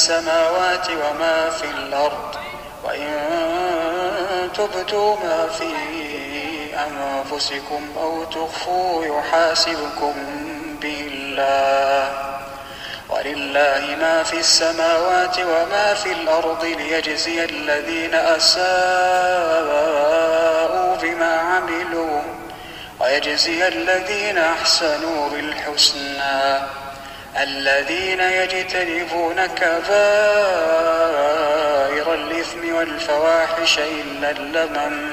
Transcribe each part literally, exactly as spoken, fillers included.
السماوات وما في الأرض وإن تبدوا ما في أنفسكم أو تخفوا يحاسبكم به الله ولله ما في السماوات وما في الأرض ليجزي الذين أساءوا بما عملوا ويجزي الذين أحسنوا بالحسنى الذين يجتنبون كبائر الإثم والفواحش إلا اللمم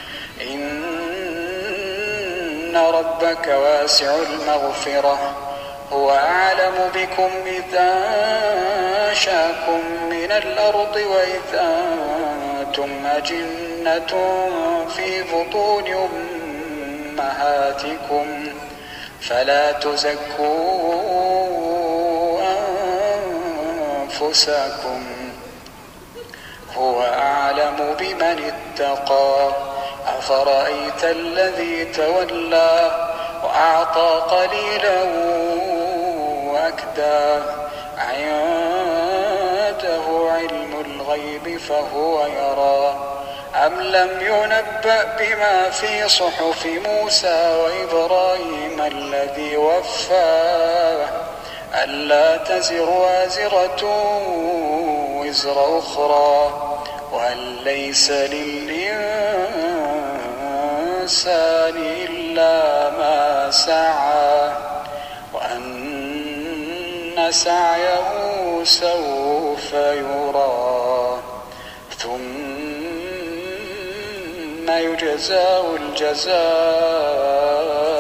إن ربك واسع المغفرة هو أعلم بكم إذ أنشأكم من الأرض وإذ أنتم أجنة في بطون أمهاتكم فلا تزكوا أنفسكم هو أعلم بمن اتقى أفرأيت الذي تولى وأعطى قليلا وأكدى عنده علم الغيب فهو يرى أم لم ينبأ بما في صحف موسى وإبراهيم الذي وفى ألا تزر وازرة وزر أخرى وأن ليس للإنسان إلا ما سعى وأن سعيه سوف يرى ثم يجزاه الجزاء